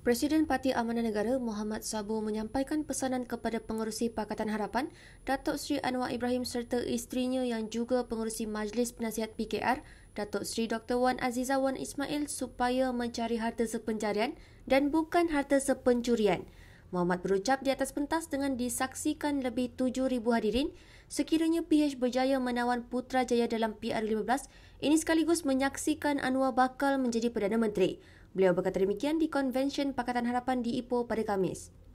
Presiden Parti Amanah Negara Muhammad Sabur menyampaikan pesanan kepada pengerusi Pakatan Harapan, Datuk Seri Anwar Ibrahim serta isterinya yang juga pengerusi Majlis Penasihat PKR, Datuk Seri Dr. Wan Azizah Wan Ismail supaya mencari harta sepencarian dan bukan harta sepencurian. Muhammad berucap di atas pentas dengan disaksikan lebih 7,000 hadirin. Sekiranya PH berjaya menawan Putrajaya dalam PR15, ini sekaligus menyaksikan Anwar bakal menjadi Perdana Menteri. Beliau berkata demikian di Konvensyen Pakatan Harapan di Ipoh pada Khamis.